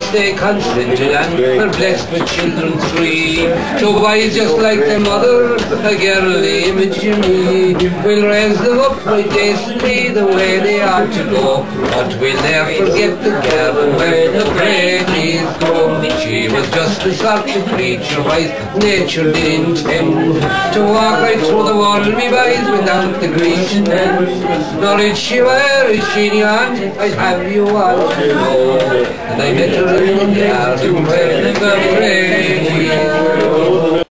stay contented and were blessed with children three. Two boys just like their mother, a girl image in me. We'll raise them up right decently the way they ought to go, but we'll never forget the cabin where the Brady's go. She was just a sort of creature wise, nature did intend to walk right through the water, me boys, without the Grecian end. Nor did she wear a sheeny on, I'd have you all to know. And I met her in the garden where the Brady